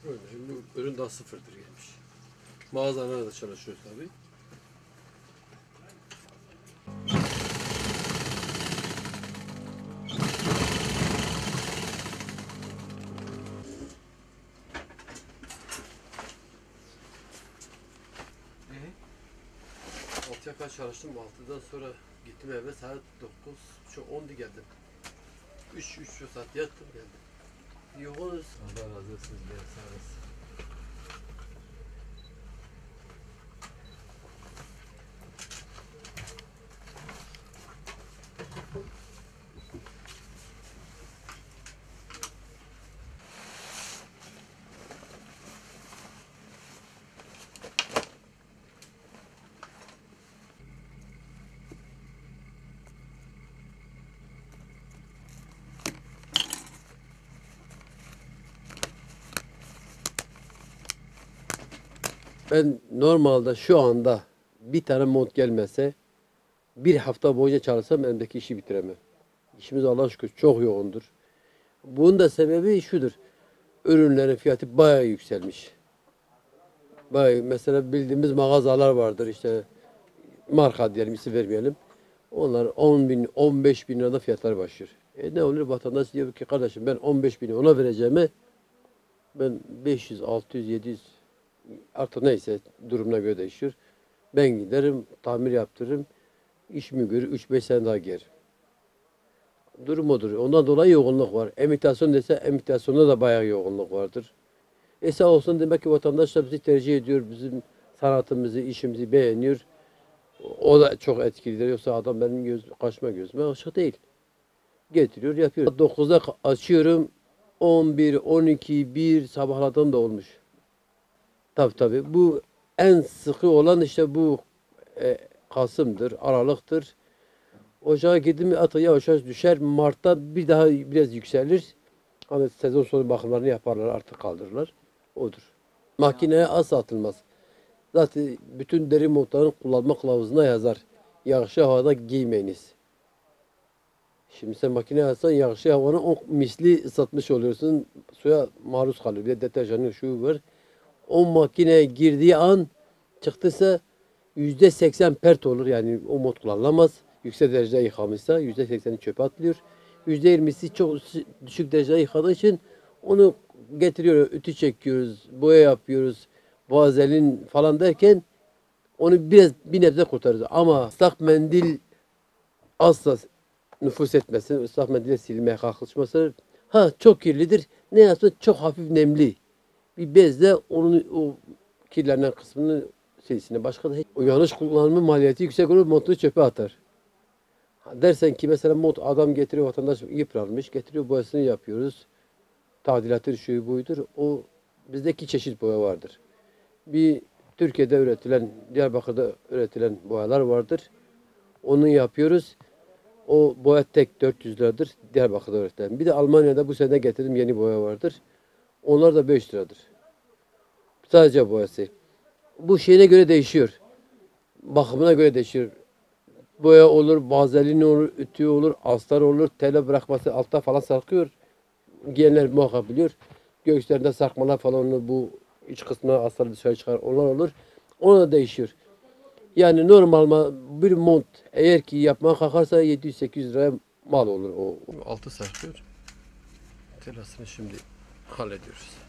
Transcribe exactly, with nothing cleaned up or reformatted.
Öyle. Bu ürün daha sıfırdır gelmiş. Mağazalarda da çalışıyoruz tabii. altıya kadar çalıştım. altıdan sonra gittim eve saat dokuz, çok ondu geldim. üç üç saat yattım geldim. Yoğunuz. Allah razı olsun. Sağ olasın. Ben normalde şu anda bir tane mont gelmese bir hafta boyunca çalışsam elimdeki işi bitiremem. İşimiz Allah'a şükür çok yoğundur. Bunun da sebebi şudur. Ürünlerin fiyatı bayağı yükselmiş. Bayağı, mesela bildiğimiz mağazalar vardır işte, marka diyelim, isim vermeyelim. Onlar on bin, on beş bin lirada fiyatlar başlıyor. E ne olur, vatandaş diyor ki kardeşim ben on beş bini ona vereceğime ben beş yüz, altı yüz, yedi yüz, artık neyse durumuna göre değişiyor. Ben giderim, tamir yaptırırım, işimi görür, üç beş sene daha giyerim. Durum odur. Ondan dolayı yoğunluk var. Emitasyon dese emitasyonda da bayağı yoğunluk vardır. E sağ olsun, demek ki vatandaşlar bizi tercih ediyor, bizim sanatımızı, işimizi beğeniyor. O da çok etkilidir. Yoksa adam benim göz, kaşıma gözüme aşık değil. Getiriyor, yapıyor. dokuzda açıyorum, on bir, on iki, bir sabahladığım da olmuş. Tabii tabii. Bu en sıkı olan işte bu e, Kasım'dır, Aralık'tır. Ocağa girdim mi atı yavaş yavaş düşer. Mart'ta bir daha biraz yükselir. Hani sezon sonu bakımlarını yaparlar, artık kaldırırlar. Odur. Makineye az satılmaz. Zaten bütün deri montların kullanma kılavuzuna yazar. Yağışlı havada giymeyiniz. Şimdi sen makine alsan yağışlı havanın o misli ıslatmış oluyorsun. Suya maruz kalıyor. Bir de deterjanın şu var. O makineye girdiği an çıktıysa yüzde seksen pert olur. Yani o mod kullanılamaz. Yüksek derecede yıkamışsa yüzde sekseni çöpe atılıyor. Yüzde yirmisi çok düşük derecede yıkadığı için onu getiriyor, ütü çekiyoruz, boya yapıyoruz, vazelin falan derken onu biraz bir nebze kurtarırız. Ama ıslak mendil asla nüfuz etmesin, ıslak mendille silmeye kalkışması. Ha, çok kirlidir. Ne yapsın? Çok hafif nemli. Bir bezle onun o kirlenen kısmını silsine. Başka da hiç. O yanlış kullanımı maliyeti yüksek olur, montunu çöpe atar. Ha, dersen ki mesela mont adam getiriyor, vatandaş yıpranmış, getiriyor, boyasını yapıyoruz. Tadilatı şu buydur. O bizde iki çeşit boya vardır. Bir Türkiye'de üretilen, Diyarbakır'da üretilen boyalar vardır. Onu yapıyoruz. O boya tek dört yüz liradır. Diyarbakır'da üretilen. Bir de Almanya'da bu sene getirdim yeni boya vardır. Onlar da beş liradır. Sadece boyası. Bu şeyine göre değişiyor. Bakımına göre değişiyor. Boya olur, vazelin olur, ütü olur, astar olur, tele bırakması altta falan sarkıyor. Giyenler muhakkak biliyor. Göğüslerinde sarkmalar falan olur, bu iç kısmına astarı dışarı çıkar, onlar olur. Ona da değişiyor. Yani normal bir mont eğer ki yapmaya kalkarsa yedi yüz sekiz yüz liraya mal olur o. Altı sarkıyor. Telasını şimdi hallediyoruz.